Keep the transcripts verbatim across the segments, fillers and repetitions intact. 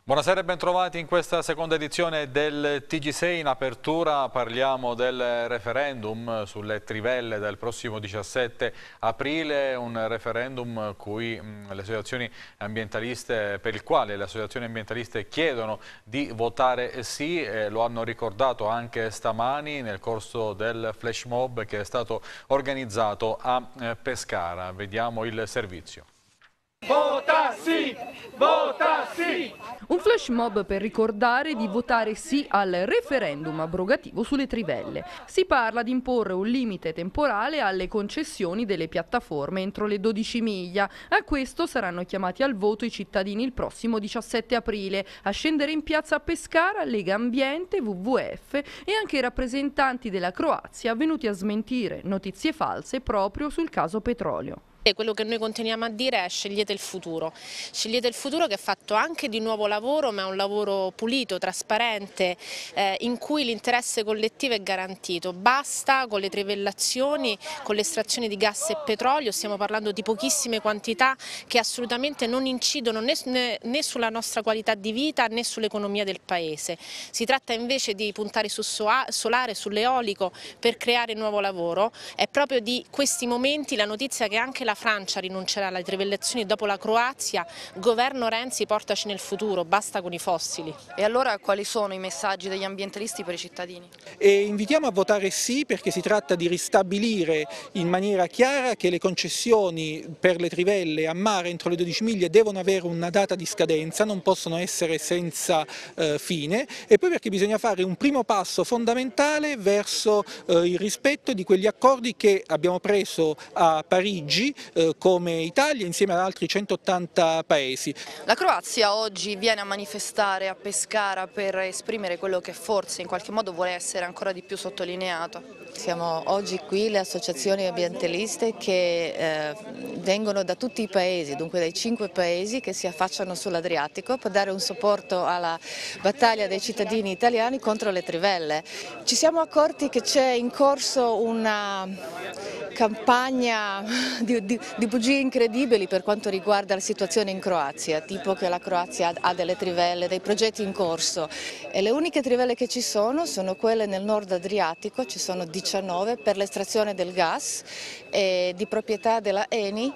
Buonasera e bentrovati in questa seconda edizione del T G sei. In apertura parliamo del referendum sulle trivelle del prossimo diciassette aprile, un referendum cui le associazioni ambientaliste, per il quale le associazioni ambientaliste chiedono di votare sì, e lo hanno ricordato anche stamani nel corso del flash mob che è stato organizzato a Pescara. Vediamo il servizio. Vota sì! Vota sì! Un flash mob per ricordare di votare sì al referendum abrogativo sulle trivelle. Si parla di imporre un limite temporale alle concessioni delle piattaforme entro le dodici miglia. A questo saranno chiamati al voto i cittadini il prossimo diciassette aprile. A scendere in piazza a Pescara Lega Ambiente, W W F e anche i rappresentanti della Croazia venuti a smentire notizie false proprio sul caso petrolio. E quello che noi continuiamo a dire è: scegliete il futuro, scegliete il futuro che è fatto anche di nuovo lavoro, ma è un lavoro pulito, trasparente, eh, in cui l'interesse collettivo è garantito. Basta con le trivellazioni, con l'estrazione di gas e petrolio, stiamo parlando di pochissime quantità che assolutamente non incidono né, né, né sulla nostra qualità di vita né sull'economia del paese. Si tratta invece di puntare su solare, sull'eolico per creare nuovo lavoro. È proprio di questi momenti la notizia che anche la La Francia rinuncerà alle trivellazioni dopo la Croazia. Governo Renzi, portaci nel futuro, basta con i fossili. E allora quali sono i messaggi degli ambientalisti per i cittadini? E invitiamo a votare sì, perché si tratta di ristabilire in maniera chiara che le concessioni per le trivelle a mare entro le dodici miglia devono avere una data di scadenza, non possono essere senza eh, fine, e poi perché bisogna fare un primo passo fondamentale verso eh, il rispetto di quegli accordi che abbiamo preso a Parigi come Italia insieme ad altri centottanta paesi. La Croazia oggi viene a manifestare a Pescara per esprimere quello che forse in qualche modo vuole essere ancora di più sottolineato. Siamo oggi qui le associazioni ambientaliste che eh, vengono da tutti i paesi, dunque dai cinque paesi che si affacciano sull'Adriatico, per dare un supporto alla battaglia dei cittadini italiani contro le trivelle. Ci siamo accorti che c'è in corso una campagna di, di, di bugie incredibili per quanto riguarda la situazione in Croazia, tipo che la Croazia ha delle trivelle, dei progetti in corso, e le uniche trivelle che ci sono sono quelle nel nord Adriatico, ci sono diciannove per l'estrazione del gas e di proprietà della Eni.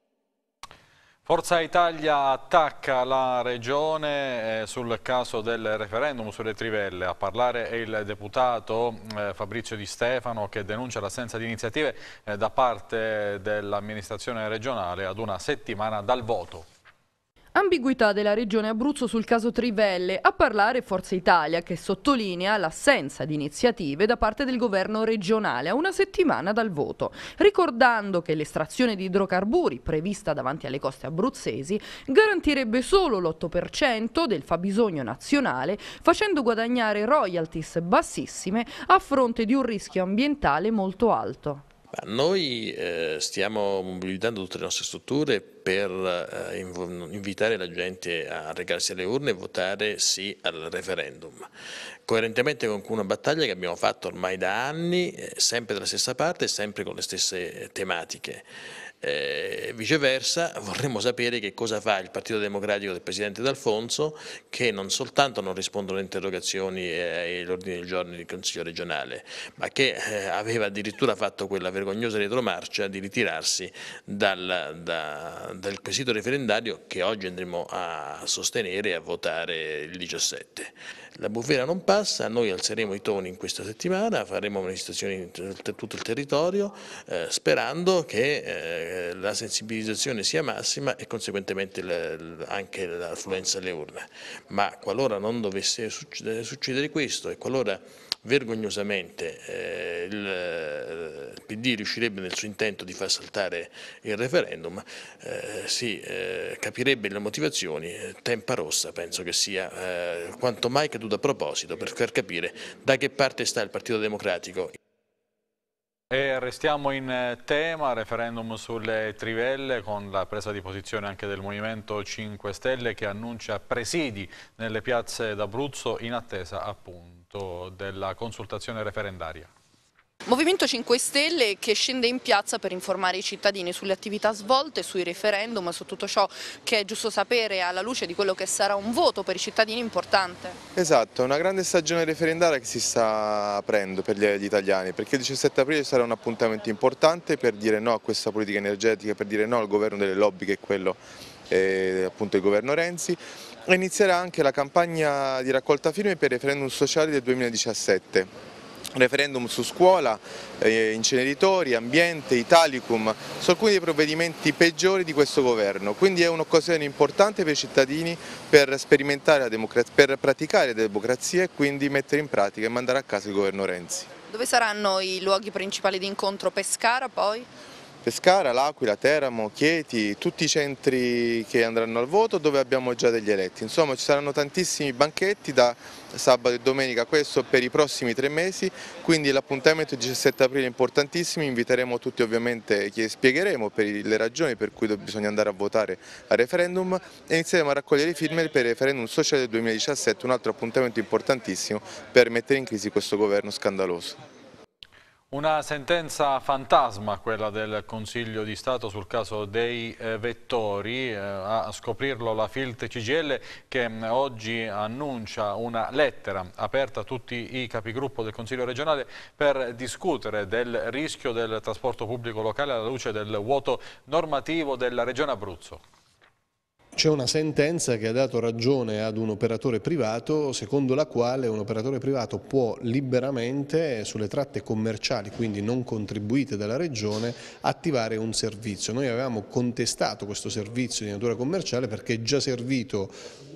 Forza Italia attacca la Regione eh, sul caso del referendum sulle trivelle. A parlare è il deputato eh, Fabrizio Di Stefano, che denuncia l'assenza di iniziative eh, da parte dell'amministrazione regionale ad una settimana dal voto. Ambiguità della Regione Abruzzo sul caso trivelle. A parlare Forza Italia, che sottolinea l'assenza di iniziative da parte del governo regionale a una settimana dal voto, ricordando che l'estrazione di idrocarburi prevista davanti alle coste abruzzesi garantirebbe solo l'otto per cento del fabbisogno nazionale, facendo guadagnare royalties bassissime a fronte di un rischio ambientale molto alto. Noi eh, stiamo mobilitando tutte le nostre strutture per eh, invitare la gente a recarsi alle urne e votare sì al referendum, coerentemente con una battaglia che abbiamo fatto ormai da anni, eh, sempre dalla stessa parte e sempre con le stesse tematiche. Eh, viceversa vorremmo sapere che cosa fa il Partito Democratico del Presidente D'Alfonso, che non soltanto non rispondono alle interrogazioni e agli ordini del giorno del Consiglio regionale, ma che eh, aveva addirittura fatto quella vergognosa retromarcia di ritirarsi dal, da, dal quesito referendario che oggi andremo a sostenere e a votare il diciassette. La bufera non passa, noi alzeremo i toni in questa settimana, faremo manifestazioni in tutto il territorio eh, sperando che eh, la sensibilizzazione sia massima e conseguentemente le, anche l'affluenza alle urne. Ma qualora non dovesse succedere, succedere questo e qualora vergognosamente eh, il, il P D riuscirebbe nel suo intento di far saltare il referendum, eh, si eh, capirebbe le motivazioni. Tempa Rossa penso che sia eh, quanto mai caduto a proposito per far capire da che parte sta il Partito Democratico. E restiamo in tema, referendum sulle trivelle, con la presa di posizione anche del Movimento cinque Stelle, che annuncia presidi nelle piazze d'Abruzzo in attesa appunto della consultazione referendaria. Movimento cinque Stelle che scende in piazza per informare i cittadini sulle attività svolte, sui referendum, su tutto ciò che è giusto sapere alla luce di quello che sarà un voto per i cittadini importante. Esatto, è una grande stagione referendaria che si sta aprendo per gli italiani, perché il diciassette aprile sarà un appuntamento importante per dire no a questa politica energetica, per dire no al governo delle lobby che è quello eh, appunto il governo Renzi, e inizierà anche la campagna di raccolta firme per i referendum sociali del duemiladiciassette. Referendum su scuola, eh, inceneritori, ambiente, Italicum, sono alcuni dei provvedimenti peggiori di questo governo, quindi è un'occasione importante per i cittadini per sperimentare la democrazia, per praticare la democrazia e quindi mettere in pratica e mandare a casa il governo Renzi. Dove saranno i luoghi principali di incontro? Pescara poi? Pescara, L'Aquila, Teramo, Chieti, tutti i centri che andranno al voto dove abbiamo già degli eletti. Insomma ci saranno tantissimi banchetti da sabato e domenica, questo per i prossimi tre mesi, quindi l'appuntamento del diciassette aprile è importantissimo, inviteremo tutti ovviamente, spiegheremo per le ragioni per cui bisogna andare a votare al referendum e inizieremo a raccogliere firme per il referendum sociale del duemiladiciassette, un altro appuntamento importantissimo per mettere in crisi questo governo scandaloso. Una sentenza fantasma, quella del Consiglio di Stato sul caso dei eh, vettori, eh, a scoprirlo la Filt C G I L che mh, oggi annuncia una lettera aperta a tutti i capigruppo del Consiglio regionale per discutere del rischio del trasporto pubblico locale alla luce del vuoto normativo della Regione Abruzzo. C'è una sentenza che ha dato ragione ad un operatore privato secondo la quale un operatore privato può liberamente sulle tratte commerciali, quindi non contribuite dalla Regione, attivare un servizio. Noi avevamo contestato questo servizio di natura commerciale perché è già servito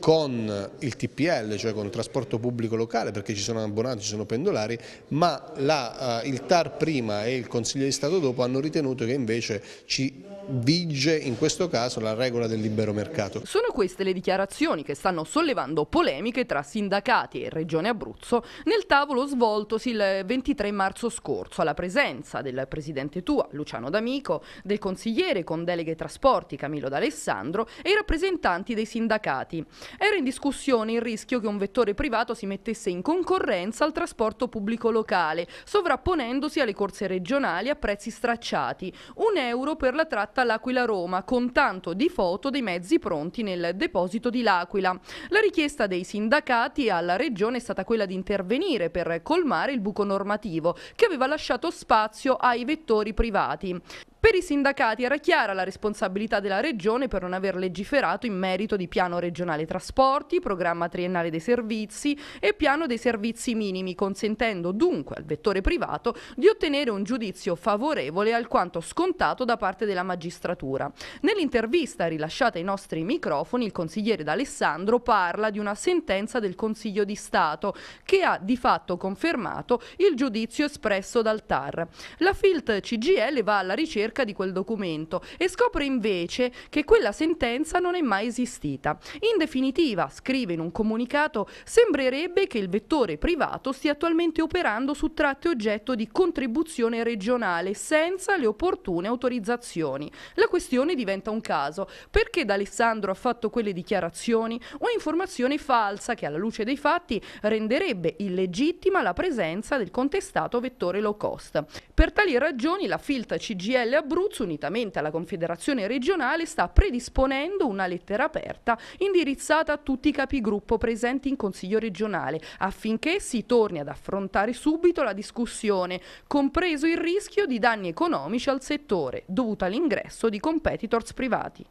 con il T P L, cioè con il trasporto pubblico locale, perché ci sono abbonati, ci sono pendolari, ma la, uh, il T A R prima e il Consiglio di Stato dopo hanno ritenuto che invece ci vige in questo caso la regola del libero mercato. Sono queste le dichiarazioni che stanno sollevando polemiche tra sindacati e Regione Abruzzo nel tavolo svoltosi il ventitré marzo scorso alla presenza del presidente T U A Luciano D'Amico, del consigliere con deleghe trasporti Camillo D'Alessandro e i rappresentanti dei sindacati. Era in discussione il rischio che un vettore privato si mettesse in concorrenza al trasporto pubblico locale, sovrapponendosi alle corse regionali a prezzi stracciati, un euro per la tratta L'Aquila-Roma, con tanto di foto dei mezzi pronti nel deposito di L'Aquila. La richiesta dei sindacati alla Regione è stata quella di intervenire per colmare il buco normativo che aveva lasciato spazio ai vettori privati. Per i sindacati era chiara la responsabilità della Regione per non aver legiferato in merito di piano regionale trasporti, programma triennale dei servizi e piano dei servizi minimi, consentendo dunque al vettore privato di ottenere un giudizio favorevole alquanto scontato da parte della magistratura. Nell'intervista rilasciata ai nostri microfoni, il consigliere D'Alessandro parla di una sentenza del Consiglio di Stato che ha di fatto confermato il giudizio espresso dal T A R. La Filt C G I L va alla ricerca di quel documento e scopre invece che quella sentenza non è mai esistita. In definitiva, scrive in un comunicato, sembrerebbe che il vettore privato stia attualmente operando su tratte oggetto di contribuzione regionale senza le opportune autorizzazioni. La questione diventa un caso. Perché D'Alessandro ha fatto quelle dichiarazioni? Un'informazione falsa che alla luce dei fatti renderebbe illegittima la presenza del contestato vettore low cost. Per tali ragioni la Filt C G I L Abruzzo, unitamente alla Confederazione regionale, sta predisponendo una lettera aperta indirizzata a tutti i capigruppo presenti in Consiglio regionale affinché si torni ad affrontare subito la discussione, compreso il rischio di danni economici al settore dovuto all'ingresso di competitors privati.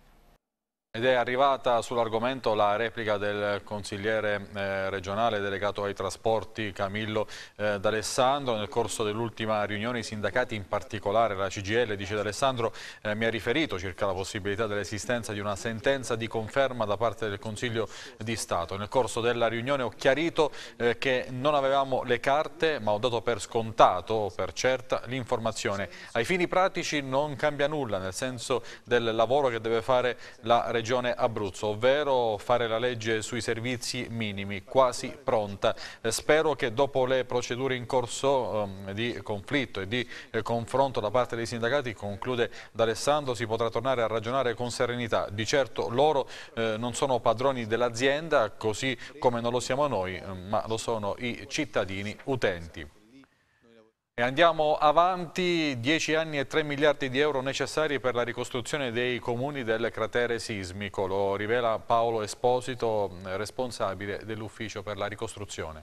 Ed è arrivata sull'argomento la replica del consigliere eh, regionale delegato ai trasporti Camillo eh, D'Alessandro. Nel corso dell'ultima riunione i sindacati, in particolare la C G I L, dice D'Alessandro, eh, mi ha riferito circa la possibilità dell'esistenza di una sentenza di conferma da parte del Consiglio di Stato. Nel corso della riunione ho chiarito eh, che non avevamo le carte, ma ho dato per scontato o per certa l'informazione. Ai fini pratici non cambia nulla, nel senso del lavoro che deve fare la Regione Regione Abruzzo, ovvero fare la legge sui servizi minimi, quasi pronta. Eh, spero che dopo le procedure in corso um, di conflitto e di eh, confronto da parte dei sindacati, conclude D'Alessandro, si potrà tornare a ragionare con serenità. Di certo loro eh, non sono padroni dell'azienda, così come non lo siamo noi, eh, ma lo sono i cittadini utenti. E andiamo avanti, dieci anni e tre miliardi di euro necessari per la ricostruzione dei comuni del cratere sismico, lo rivela Paolo Esposito, responsabile dell'ufficio per la ricostruzione.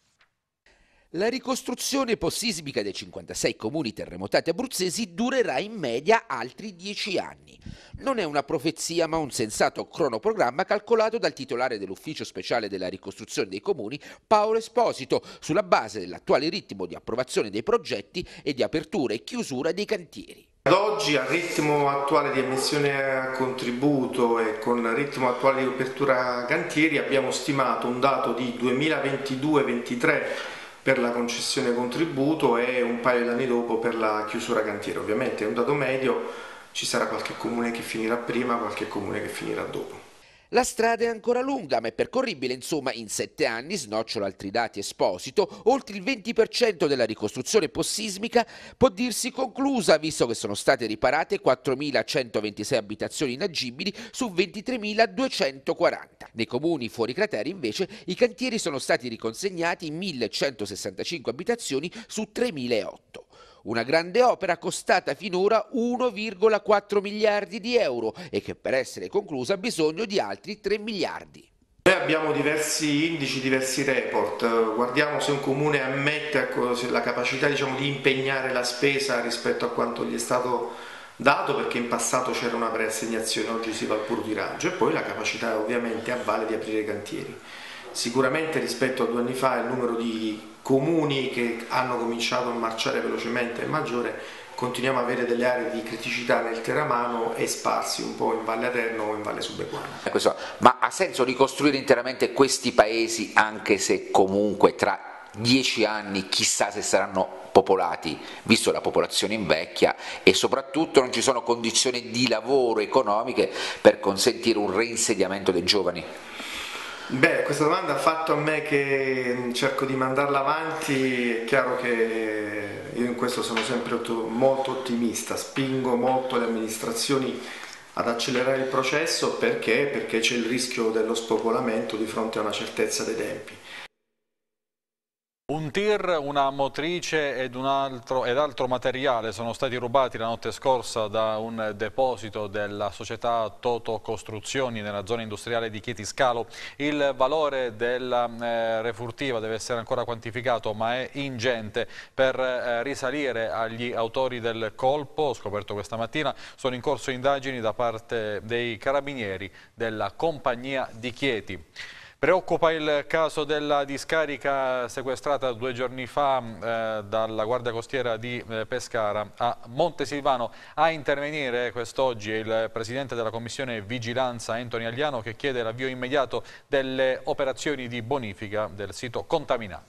La ricostruzione post-sismica dei cinquantasei comuni terremotati abruzzesi durerà in media altri dieci anni. Non è una profezia ma un sensato cronoprogramma calcolato dal titolare dell'ufficio speciale della ricostruzione dei comuni, Paolo Esposito, sulla base dell'attuale ritmo di approvazione dei progetti e di apertura e chiusura dei cantieri. Ad oggi, al ritmo attuale di emissione a contributo e con il ritmo attuale di apertura cantieri, abbiamo stimato un dato di duemilaventidue ventitré per la concessione contributo e un paio d'anni dopo per la chiusura cantiere. Ovviamente è un dato medio, ci sarà qualche comune che finirà prima, qualche comune che finirà dopo. La strada è ancora lunga, ma è percorribile, insomma, in sette anni, snocciola altri dati Esposito, oltre il venti per cento della ricostruzione post-sismica può dirsi conclusa, visto che sono state riparate quattromilacentoventisei abitazioni inagibili su ventitremiladuecentoquaranta. Nei comuni fuori crateri, invece, i cantieri sono stati riconsegnati in millecentosessantacinque abitazioni su tremilaotto. Una grande opera costata finora uno virgola quattro miliardi di euro e che per essere conclusa ha bisogno di altri tre miliardi. Noi abbiamo diversi indici, diversi report, guardiamo se un comune ammette la capacità, diciamo, di impegnare la spesa rispetto a quanto gli è stato dato, perché in passato c'era una preassegnazione, oggi si va al puro tiraggio, e poi la capacità ovviamente a valle di aprire cantieri. Sicuramente rispetto a due anni fa il numero di comuni che hanno cominciato a marciare velocemente è maggiore, continuiamo ad avere delle aree di criticità nel Teramano e sparsi un po' in Valle Aterno o in Valle Subequana. Ma ha senso ricostruire interamente questi paesi, anche se comunque tra dieci anni chissà se saranno popolati, visto la popolazione invecchia, e soprattutto non ci sono condizioni di lavoro economiche per consentire un reinsediamento dei giovani? Beh, questa domanda ha fatto a me che cerco di mandarla avanti. È chiaro che io in questo sono sempre molto ottimista, spingo molto le amministrazioni ad accelerare il processo perché, perché c'è il rischio dello spopolamento di fronte a una certezza dei tempi. Un tir, una motrice ed, un altro, ed altro materiale sono stati rubati la notte scorsa da un deposito della società Toto Costruzioni nella zona industriale di Chieti Scalo. Il valore della eh, refurtiva deve essere ancora quantificato, ma è ingente. Per eh, risalire agli autori del colpo, scoperto questa mattina, sono in corso indagini da parte dei carabinieri della compagnia di Chieti. Preoccupa il caso della discarica sequestrata due giorni fa eh, dalla Guardia Costiera di eh, Pescara a Montesilvano. A intervenire quest'oggi è il Presidente della Commissione Vigilanza Anthony Agliano, che chiede l'avvio immediato delle operazioni di bonifica del sito contaminato.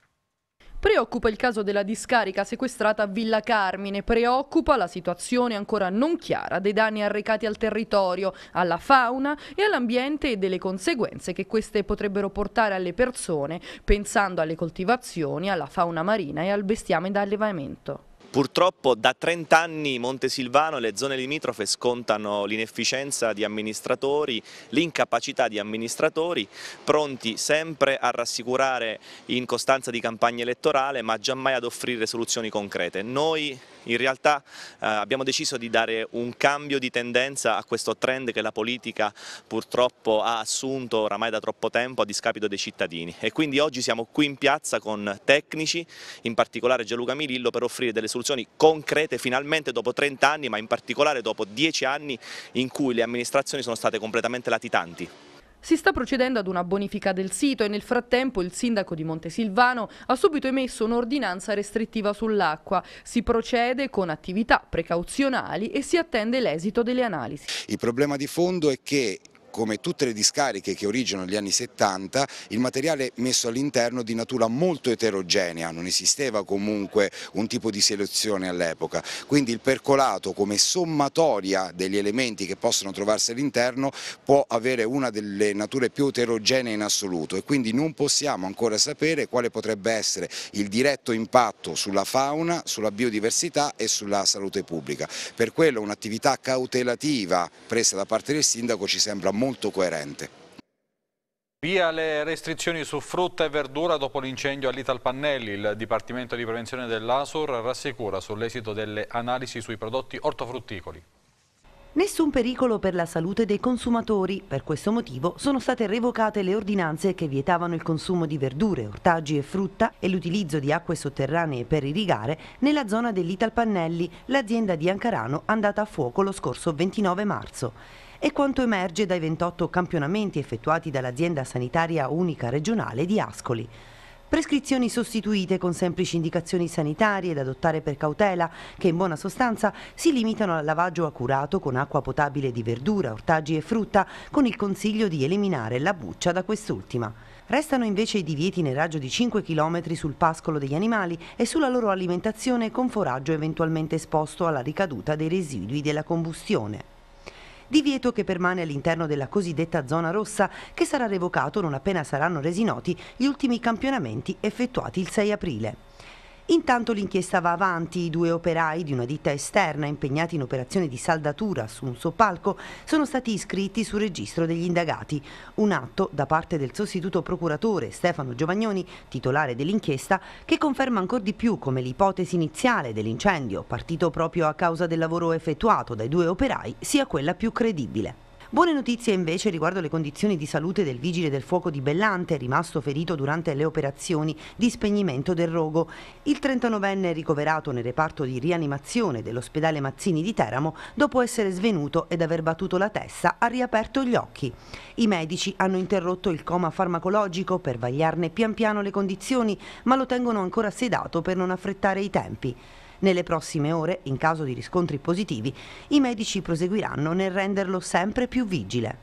Preoccupa il caso della discarica sequestrata a Villa Carmine, preoccupa la situazione ancora non chiara dei danni arrecati al territorio, alla fauna e all'ambiente e delle conseguenze che queste potrebbero portare alle persone, pensando alle coltivazioni, alla fauna marina e al bestiame da allevamento. Purtroppo da trent'anni Montesilvano e le zone limitrofe scontano l'inefficienza di amministratori, l'incapacità di amministratori, pronti sempre a rassicurare in costanza di campagna elettorale, ma giammai ad offrire soluzioni concrete. Noi in realtà eh, abbiamo deciso di dare un cambio di tendenza a questo trend che la politica purtroppo ha assunto oramai da troppo tempo a discapito dei cittadini, e quindi oggi siamo qui in piazza con tecnici, in particolare Gianluca Milillo, per offrire delle soluzioni concrete finalmente dopo trenta anni, ma in particolare dopo dieci anni in cui le amministrazioni sono state completamente latitanti. Si sta procedendo ad una bonifica del sito e nel frattempo il sindaco di Montesilvano ha subito emesso un'ordinanza restrittiva sull'acqua. Si procede con attività precauzionali e si attende l'esito delle analisi. Il problema di fondo è che, come tutte le discariche che originano negli anni settanta, il materiale messo all'interno di natura molto eterogenea, non esisteva comunque un tipo di selezione all'epoca, quindi il percolato come sommatoria degli elementi che possono trovarsi all'interno può avere una delle nature più eterogenee in assoluto, e quindi non possiamo ancora sapere quale potrebbe essere il diretto impatto sulla fauna, sulla biodiversità e sulla salute pubblica. Per quello un'attività cautelativa presa da parte del sindaco ci sembra molto molto coerente. Via le restrizioni su frutta e verdura dopo l'incendio all'Italpannelli. Il Dipartimento di Prevenzione dell'A S U R rassicura sull'esito delle analisi sui prodotti ortofrutticoli. Nessun pericolo per la salute dei consumatori. Per questo motivo sono state revocate le ordinanze che vietavano il consumo di verdure, ortaggi e frutta e l'utilizzo di acque sotterranee per irrigare nella zona dell'Italpannelli, l'azienda di Ancarano andata a fuoco lo scorso ventinove marzo. È quanto emerge dai ventotto campionamenti effettuati dall'azienda sanitaria unica regionale di Ascoli. Prescrizioni sostituite con semplici indicazioni sanitarie da adottare per cautela, che in buona sostanza si limitano al lavaggio accurato con acqua potabile di verdura, ortaggi e frutta, con il consiglio di eliminare la buccia da quest'ultima. Restano invece i divieti nel raggio di cinque chilometri sul pascolo degli animali e sulla loro alimentazione con foraggio eventualmente esposto alla ricaduta dei residui della combustione. Divieto che permane all'interno della cosiddetta zona rossa, che sarà revocato non appena saranno resi noti gli ultimi campionamenti effettuati il sei aprile. Intanto l'inchiesta va avanti. I due operai di una ditta esterna impegnati in operazioni di saldatura su un soppalco sono stati iscritti sul registro degli indagati. Un atto da parte del sostituto procuratore Stefano Giovagnoni, titolare dell'inchiesta, che conferma ancor di più come l'ipotesi iniziale dell'incendio, partito proprio a causa del lavoro effettuato dai due operai, sia quella più credibile. Buone notizie invece riguardo le condizioni di salute del vigile del fuoco di Bellante, rimasto ferito durante le operazioni di spegnimento del rogo. Il trentanovenne è ricoverato nel reparto di rianimazione dell'ospedale Mazzini di Teramo dopo essere svenuto ed aver battuto la testa, ha riaperto gli occhi. I medici hanno interrotto il coma farmacologico per vagliarne pian piano le condizioni, ma lo tengono ancora sedato per non affrettare i tempi. Nelle prossime ore, in caso di riscontri positivi, i medici proseguiranno nel renderlo sempre più vigile.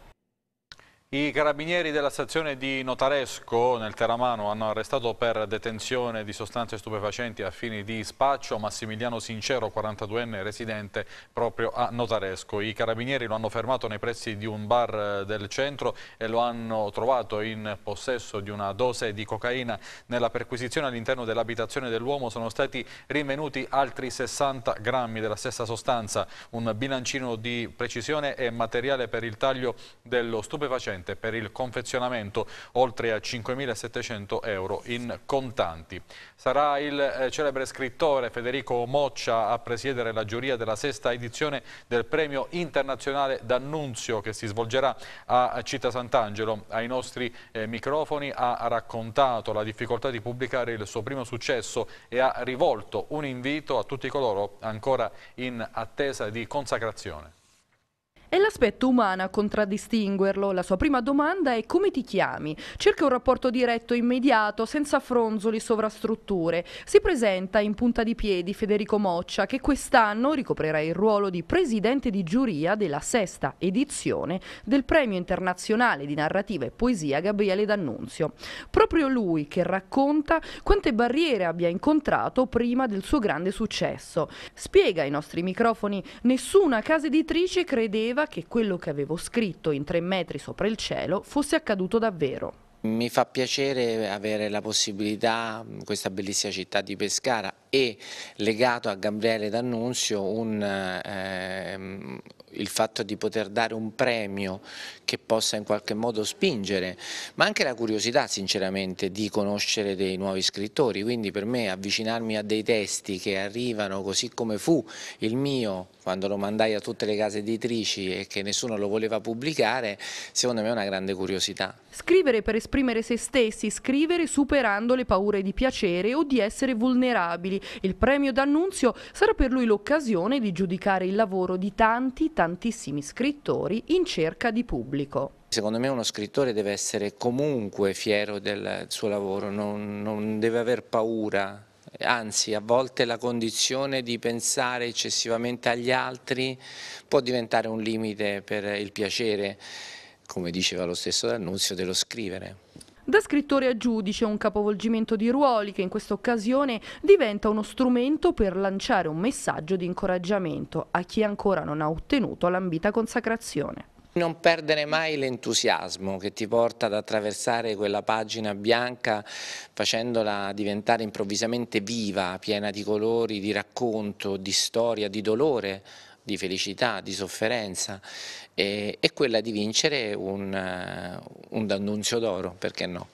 I carabinieri della stazione di Notaresco nel Teramano hanno arrestato per detenzione di sostanze stupefacenti a fini di spaccio Massimiliano Sincero, quarantaduenne residente proprio a Notaresco. I carabinieri lo hanno fermato nei pressi di un bar del centro e lo hanno trovato in possesso di una dose di cocaina. Nella perquisizione all'interno dell'abitazione dell'uomo sono stati rinvenuti altri sessanta grammi della stessa sostanza, un bilancino di precisione e materiale per il taglio dello stupefacente per il confezionamento, oltre a cinquemilasettecento euro in contanti. Sarà il eh, celebre scrittore Federico Moccia a presiedere la giuria della sesta edizione del premio internazionale D'Annunzio, che si svolgerà a Città Sant'Angelo. Ai nostri eh, microfoni ha raccontato la difficoltà di pubblicare il suo primo successo e ha rivolto un invito a tutti coloro ancora in attesa di consacrazione. È l'aspetto umano a contraddistinguerlo. La sua prima domanda è: come ti chiami? Cerca un rapporto diretto e immediato, senza fronzoli, sovrastrutture. Si presenta in punta di piedi Federico Moccia, che quest'anno ricoprirà il ruolo di presidente di giuria della sesta edizione del Premio Internazionale di Narrativa e Poesia Gabriele D'Annunzio. Proprio lui che racconta quante barriere abbia incontrato prima del suo grande successo. Spiega ai nostri microfoni: nessuna casa editrice credeva che quello che avevo scritto in tre metri sopra il cielo fosse accaduto davvero. Mi fa piacere avere la possibilità, questa bellissima città di Pescara, e legato a Gabriele D'Annunzio un, eh, il fatto di poter dare un premio che possa in qualche modo spingere, ma anche la curiosità sinceramente di conoscere dei nuovi scrittori. Quindi per me avvicinarmi a dei testi che arrivano, così come fu il mio quando lo mandai a tutte le case editrici e che nessuno lo voleva pubblicare, secondo me è una grande curiosità. Scrivere per esprimere se stessi, scrivere superando le paure di piacere o di essere vulnerabili. Il premio D'Annunzio sarà per lui l'occasione di giudicare il lavoro di tanti, tantissimi scrittori in cerca di pubblico. Secondo me uno scrittore deve essere comunque fiero del suo lavoro, non, non deve aver paura. Anzi, a volte la condizione di pensare eccessivamente agli altri può diventare un limite per il piacere, come diceva lo stesso D'Annunzio, dello scrivere. Da scrittore a giudice, un capovolgimento di ruoli che in questa occasione diventa uno strumento per lanciare un messaggio di incoraggiamento a chi ancora non ha ottenuto l'ambita consacrazione. Non perdere mai l'entusiasmo che ti porta ad attraversare quella pagina bianca facendola diventare improvvisamente viva, piena di colori, di racconto, di storia, di dolore, di felicità, di sofferenza, e, e quella di vincere un, un D'Annunzio d'oro, perché no?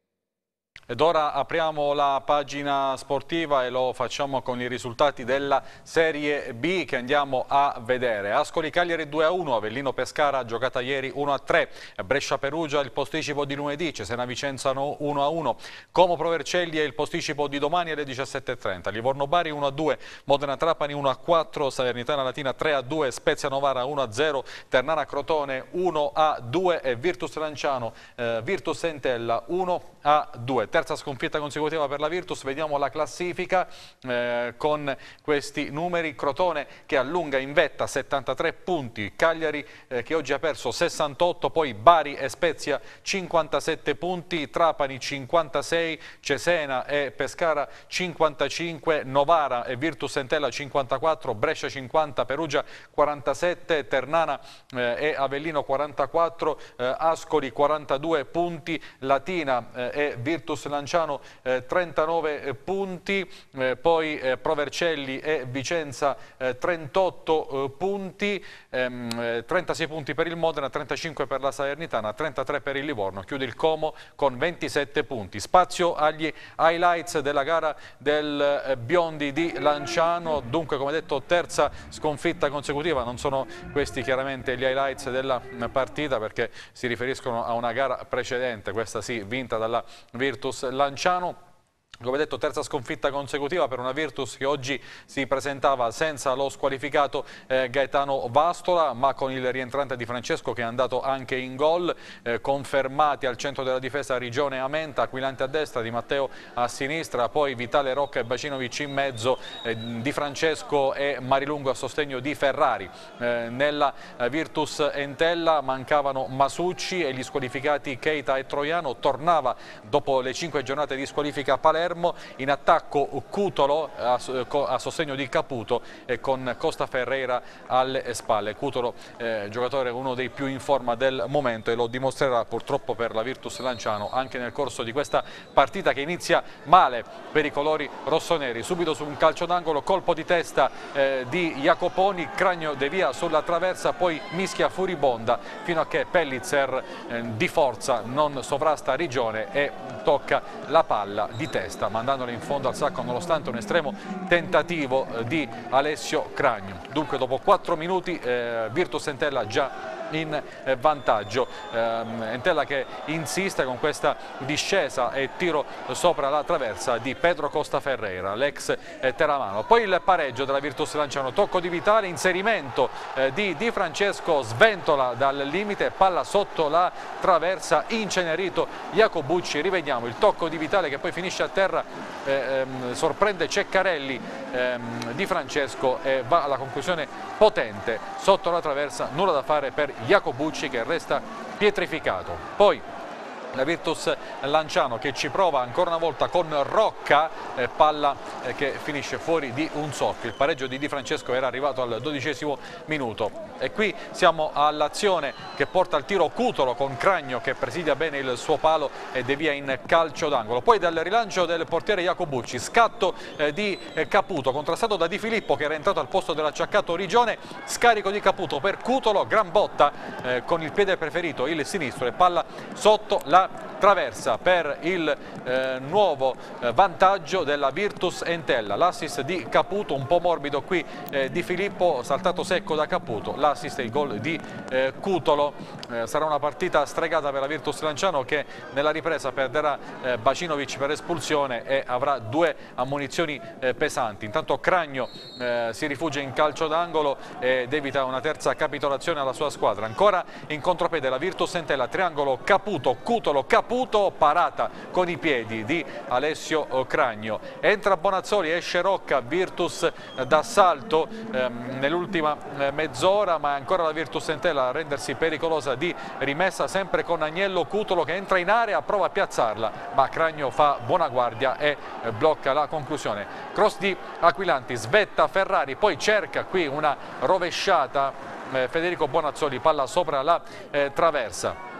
Ed ora apriamo la pagina sportiva e lo facciamo con i risultati della Serie B che andiamo a vedere. Ascoli Cagliari due a uno, Avellino Pescara giocata ieri uno a tre, Brescia Perugia il posticipo di lunedì, Cesena Vicenza uno a uno, Como Provercelli è il posticipo di domani alle diciassette e trenta, Livorno Bari uno a due, Modena Trapani uno a quattro, Salernitana Latina tre a due, Spezia Novara uno a zero, Ternana Crotone uno a due e Virtus Lanciano eh, Virtus Entella uno a due. Terza sconfitta consecutiva per la Virtus, vediamo la classifica eh, con questi numeri. Crotone che allunga in vetta settantatré punti, Cagliari eh, che oggi ha perso sessantotto, poi Bari e Spezia cinquantasette punti, Trapani cinquantasei, Cesena e Pescara cinquantacinque, Novara e Virtus Entella cinquantaquattro, Brescia cinquanta, Perugia quarantasette, Ternana eh, e Avellino quarantaquattro, eh, Ascoli quarantadue punti, Latina eh, e Virtus Lanciano eh, trentanove eh, punti, eh, poi eh, Provercelli e Vicenza eh, trentotto eh, punti, ehm, trentasei punti per il Modena, trentacinque per la Salernitana, trentatré per il Livorno, chiude il Como con ventisette punti. Spazio agli highlights della gara del eh, Biondi di Lanciano, dunque come detto terza sconfitta consecutiva, non sono questi chiaramente gli highlights della partita perché si riferiscono a una gara precedente, questa sì vinta dalla Virtus Lanciano. Come detto, terza sconfitta consecutiva per una Virtus che oggi si presentava senza lo squalificato eh, Gaetano Vastola, ma con il rientrante Di Francesco che è andato anche in gol, eh, confermati al centro della difesa Rigione e Amenta, Aquilante a destra, Di Matteo a sinistra, poi Vitale, Rocca e Bacinovic in mezzo, eh, Di Francesco e Marilungo a sostegno di Ferrari. Eh, nella eh, Virtus Entella mancavano Masucci e gli squalificati Keita e Troiano, tornava dopo le cinque giornate di squalifica Palermo. In attacco Cutolo a, a sostegno di Caputo e con Costa Ferreira alle spalle. Cutolo eh, giocatore uno dei più in forma del momento e lo dimostrerà purtroppo per la Virtus Lanciano anche nel corso di questa partita che inizia male per i colori rossoneri. Subito su un calcio d'angolo, colpo di testa eh, di Jacoponi, Cragno devia sulla traversa, poi mischia furibonda fino a che Pellitzer eh, di forza non sovrasta Rigione e tocca la palla di testa, mandandola in fondo al sacco nonostante un estremo tentativo di Alessio Cragno. Dunque dopo quattro minuti eh, Virtus Entella già in vantaggio, eh, Entella che insiste con questa discesa e tiro sopra la traversa di Pedro Costa Ferreira, l'ex eh, Teramano. Poi il pareggio della Virtus Lanciano, tocco di Vitale, inserimento eh, di Di Francesco, sventola dal limite, palla sotto la traversa, incenerito Jacobucci. Rivediamo il tocco di Vitale che poi finisce a terra, eh, ehm, sorprende Ceccarelli, ehm, Di Francesco e va alla conclusione potente sotto la traversa, nulla da fare per Jacobucci che resta pietrificato. Poi la Virtus Lanciano che ci prova ancora una volta con Rocca, eh, palla eh, che finisce fuori di un soffio. Il pareggio di Di Francesco era arrivato al dodicesimo minuto e qui siamo all'azione che porta al tiro Cutolo con Cragno che presidia bene il suo palo e devia in calcio d'angolo. Poi dal rilancio del portiere Jacobucci, scatto eh, di eh, Caputo contrastato da Di Filippo che era entrato al posto dell'acciaccato Rigione, scarico di Caputo per Cutolo, gran botta eh, con il piede preferito, il sinistro, e palla sotto la traversa per il eh, nuovo eh, vantaggio della Virtus Entella. L'assist di Caputo, un po' morbido qui eh, Di Filippo, saltato secco da Caputo, l'assist e il gol di eh, Cutolo. Eh, sarà una partita stregata per la Virtus Lanciano che nella ripresa perderà eh, Bacinovic per espulsione e avrà due ammonizioni eh, pesanti. Intanto Cragno eh, si rifugia in calcio d'angolo ed evita una terza capitolazione alla sua squadra. Ancora in contropiede la Virtus Entella, triangolo Caputo, Cutolo, Caputo, parata con i piedi di Alessio Cragno. Entra Bonazzoli, esce Rocca, Virtus d'assalto ehm, nell'ultima eh, mezz'ora, ma è ancora la Virtus Entella a rendersi pericolosa di rimessa, sempre con Agnello. Cutolo che entra in area, prova a piazzarla, ma Cragno fa buona guardia e eh, blocca la conclusione. Cross di Aquilante, svetta Ferrari, poi cerca qui una rovesciata eh, Federico Bonazzoli, palla sopra la eh, traversa.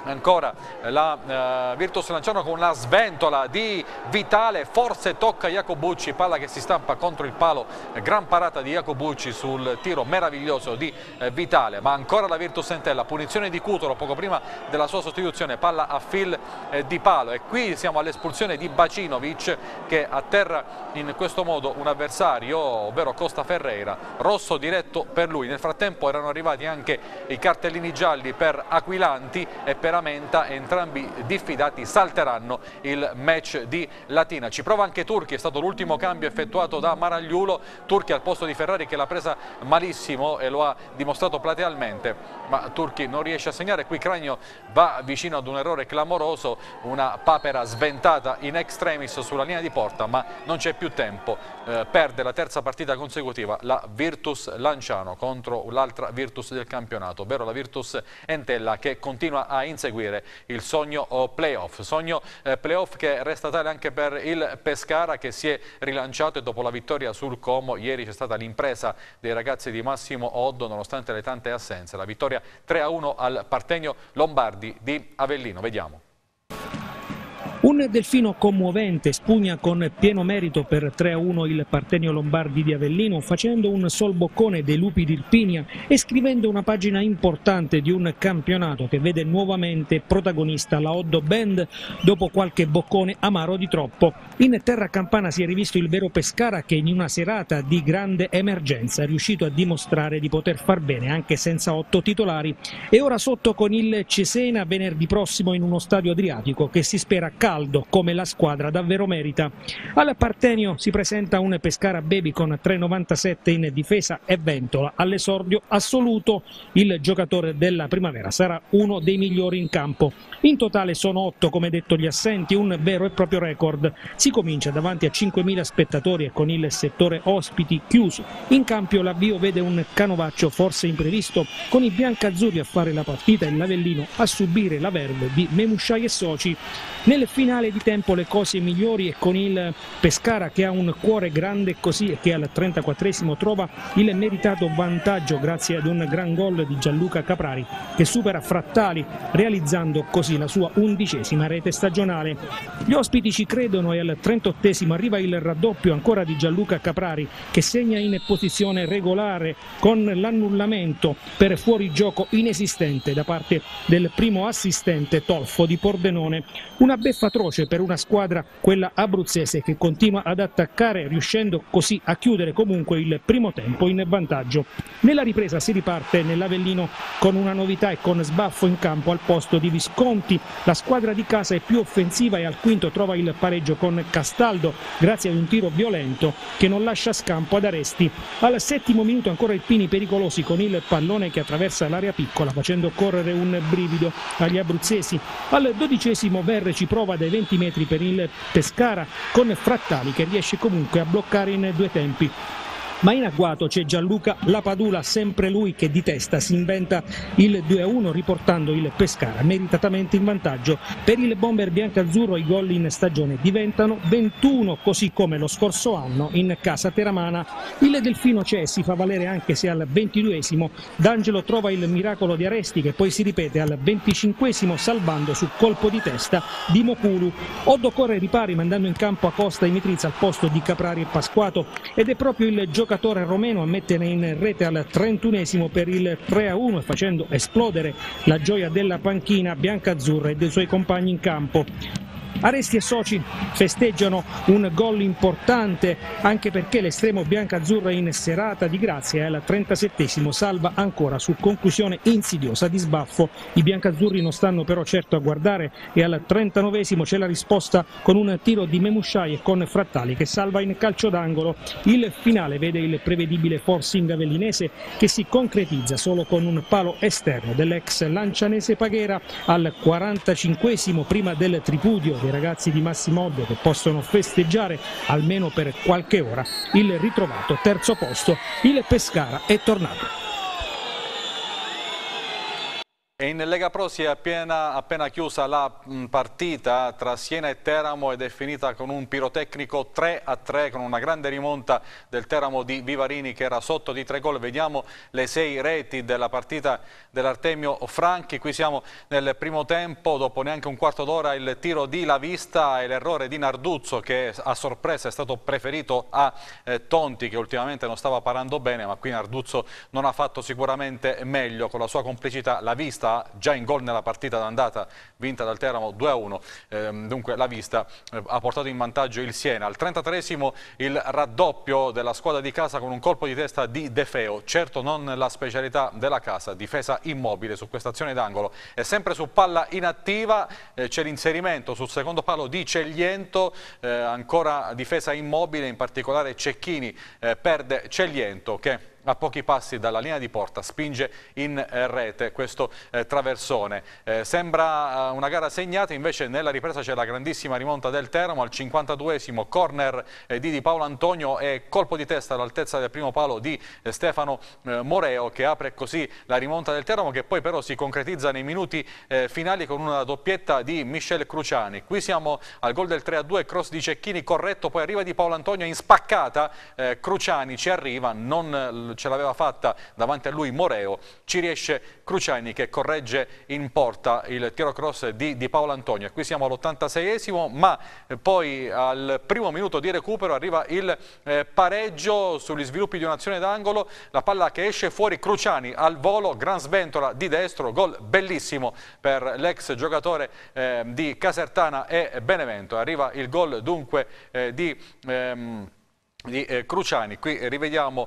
Ancora la uh, Virtus Lanciano con una sventola di Vitale, forse tocca Iacobucci, palla che si stampa contro il palo, gran parata di Iacobucci sul tiro meraviglioso di eh, Vitale, ma ancora la Virtus Entella, punizione di Cutolo poco prima della sua sostituzione, palla a fil eh, di palo, e qui siamo all'espulsione di Bacinovic che atterra in questo modo un avversario, ovvero Costa Ferreira, rosso diretto per lui. Nel frattempo erano arrivati anche i cartellini gialli per Aquilani e per Amenta, entrambi diffidati salteranno il match di Latina. Ci prova anche Turchi, è stato l'ultimo cambio effettuato da Maragliulo, Turchi al posto di Ferrari che l'ha presa malissimo e lo ha dimostrato platealmente, ma Turchi non riesce a segnare. Qui Cragno va vicino ad un errore clamoroso, una papera sventata in extremis sulla linea di porta, ma non c'è più tempo, eh, perde la terza partita consecutiva la Virtus Lanciano contro l'altra Virtus del campionato, ovvero la Virtus Entella, che continua a inseguire il sogno playoff, sogno eh, playoff che resta tale anche per il Pescara, che si è rilanciato, e dopo la vittoria sul Como ieri c'è stata l'impresa dei ragazzi di Massimo Oddo nonostante le tante assenze, la vittoria tre a uno al Partenio Lombardi di Avellino. Vediamo. Un Delfino commovente spugna con pieno merito per tre a uno il Partenio Lombardi di Avellino, facendo un sol boccone dei Lupi di Irpinia e scrivendo una pagina importante di un campionato che vede nuovamente protagonista la Oddo Band dopo qualche boccone amaro di troppo. In terra campana si è rivisto il vero Pescara, che in una serata di grande emergenza è riuscito a dimostrare di poter far bene anche senza otto titolari, e ora sotto con il Cesena venerdì prossimo in uno stadio adriatico che si spera caldo come la squadra davvero merita. Al Partenio si presenta un Pescara Baby con tre virgola novantasette in difesa e Ventola all'esordio assoluto. Il giocatore della primavera sarà uno dei migliori in campo. In totale sono otto, come detto, gli assenti, un vero e proprio record. Si comincia davanti a cinquemila spettatori e con il settore ospiti chiuso. In campo l'avvio vede un canovaccio forse imprevisto, con i biancazzurri a fare la partita e l'Avellino a subire la verve di Memusciai e soci. Nel finale di tempo le cose migliori, e con il Pescara che ha un cuore grande così e che al trentaquattresimo trova il meritato vantaggio grazie ad un gran gol di Gianluca Caprari che supera Frattali, realizzando così la sua undicesima rete stagionale. Gli ospiti ci credono e al trentottesimo arriva il raddoppio ancora di Gianluca Caprari, che segna in posizione regolare con l'annullamento per fuorigioco inesistente da parte del primo assistente Tolfo di Pordenone. Una beffa atroce per una squadra, quella abruzzese, che continua ad attaccare, riuscendo così a chiudere comunque il primo tempo in vantaggio. Nella ripresa si riparte nell'Avellino con una novità e con Sbaffo in campo al posto di Visconti. La squadra di casa è più offensiva e al quinto trova il pareggio con Castaldo grazie ad un tiro violento che non lascia scampo ad Aresti. Al settimo minuto ancora Irpini pericolosi con il pallone che attraversa l'area piccola, facendo correre un brivido agli abruzzesi. Al dodicesimo Verre ci prova dai venti metri per il Pescara con Frattali che riesce comunque a bloccare in due tempi. Ma in agguato c'è Gianluca Lapadula, sempre lui che di testa si inventa il due a uno, riportando il Pescara meritatamente in vantaggio. Per il bomber biancazzurro i gol in stagione diventano ventuno, così come lo scorso anno in casa teramana. Il Delfino c'è, si fa valere anche se al ventiduesimo D'Angelo trova il miracolo di Aresti, che poi si ripete al venticinquesimo salvando su colpo di testa di Mokulu. Oddo corre ai ripari mandando in campo Acosta e Mitrizza al posto di Caprari e Pasquato, ed è proprio il giocatore romeno a mettere in rete al trentunesimo per il tre a uno, facendo esplodere la gioia della panchina biancazzurra e dei suoi compagni in campo. Aresti e soci festeggiano un gol importante, anche perché l'estremo biancazzurro in serata di grazia al trentasettesimo salva ancora su conclusione insidiosa di Sbaffo. I biancazzurri non stanno però certo a guardare e al trentanovesimo c'è la risposta con un tiro di Memusciai e con Frattali che salva in calcio d'angolo. Il finale vede il prevedibile forcing avellinese che si concretizza solo con un palo esterno dell'ex lancianese Paghera al quarantacinquesimo, prima del tripudio dei ragazzi di Massimo Oddo, che possono festeggiare almeno per qualche ora il ritrovato terzo posto. Il Pescara è tornato. E in Lega Pro si è appena, appena chiusa la mh, partita tra Siena e Teramo ed è finita con un pirotecnico tre a tre, con una grande rimonta del Teramo di Vivarini che era sotto di tre gol. Vediamo le sei reti della partita dell'Artemio Franchi. Qui siamo nel primo tempo, dopo neanche un quarto d'ora il tiro di La Vista e l'errore di Narduzzo che a sorpresa è stato preferito a eh, Tonti, che ultimamente non stava parando bene, ma qui Narduzzo non ha fatto sicuramente meglio con la sua complicità. La Vista già in gol nella partita d'andata vinta dal Teramo due a uno, ehm, dunque La Vista eh, ha portato in vantaggio il Siena. Al trentatreesimo il raddoppio della squadra di casa con un colpo di testa di De Feo, certo non la specialità della casa, difesa immobile su questa azione d'angolo. E sempre su palla inattiva eh, c'è l'inserimento sul secondo palo di Cegliento, eh, ancora difesa immobile, in particolare Cecchini eh, perde Cegliento che a pochi passi dalla linea di porta spinge in eh, rete questo eh, traversone. Eh, sembra eh, una gara segnata, invece nella ripresa c'è la grandissima rimonta del Teramo. Al cinquantaduesimo corner eh, di Di Paolo Antonio e colpo di testa all'altezza del primo palo di eh, Stefano eh, Moreo, che apre così la rimonta del Teramo, che poi però si concretizza nei minuti eh, finali con una doppietta di Michel Cruciani. Qui siamo al gol del tre a due, cross di Cecchini corretto, poi arriva Di Paolo Antonio in spaccata, eh, Cruciani ci arriva, non ce l'aveva fatta davanti a lui Moreo, ci riesce Cruciani che corregge in porta il tiro cross di Di Paolo Antonio. E qui siamo all'ottantaseiesimo, ma poi al primo minuto di recupero arriva il eh, pareggio sugli sviluppi di un'azione d'angolo, la palla che esce fuori, Cruciani al volo, gran sventola di destro, gol bellissimo per l'ex giocatore eh, di Casertana e Benevento. Arriva il gol dunque eh, di... Ehm, di eh, Cruciani. Qui rivediamo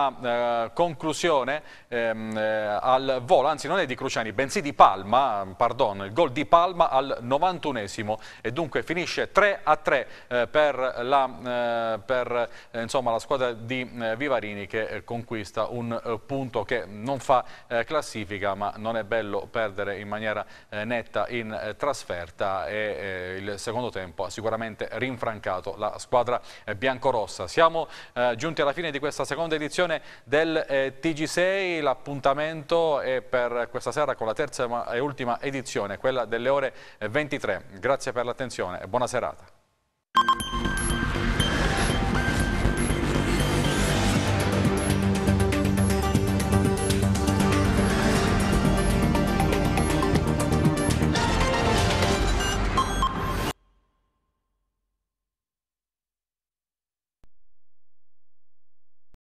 la eh, conclusione ehm, eh, al volo, anzi non è di Cruciani bensì di Palma, pardon, il gol di Palma al novantunesimo, e dunque finisce tre a tre eh, per, la, eh, per eh, insomma, la squadra di eh, Vivarini, che eh, conquista un eh, punto che non fa eh, classifica, ma non è bello perdere in maniera eh, netta in eh, trasferta, e eh, il secondo tempo ha sicuramente rinfrancato la squadra eh, biancorossa. Siamo Siamo eh, giunti alla fine di questa seconda edizione del eh, T G sei, l'appuntamento è per questa sera con la terza e ultima edizione, quella delle ore ventitré. Grazie per l'attenzione e buona serata.